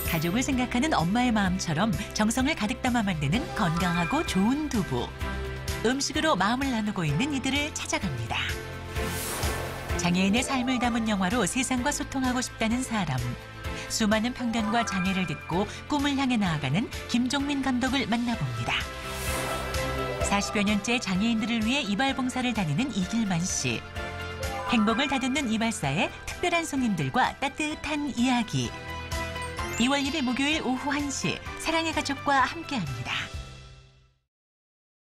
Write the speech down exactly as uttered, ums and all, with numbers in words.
가족을 생각하는 엄마의 마음처럼 정성을 가득 담아 만드는 건강하고 좋은 두부. 음식으로 마음을 나누고 있는 이들을 찾아갑니다. 장애인의 삶을 담은 영화로 세상과 소통하고 싶다는 사람. 수많은 편견과 장애를 딛고 꿈을 향해 나아가는 김종민 감독을 만나봅니다. 사십여 년째 장애인들을 위해 이발봉사를 다니는 이길만 씨. 행복을 다듬는 이발사의 특별한 손님들과 따뜻한 이야기. 이월 일 일 목요일 오후 한 시 사랑의 가족과 함께합니다.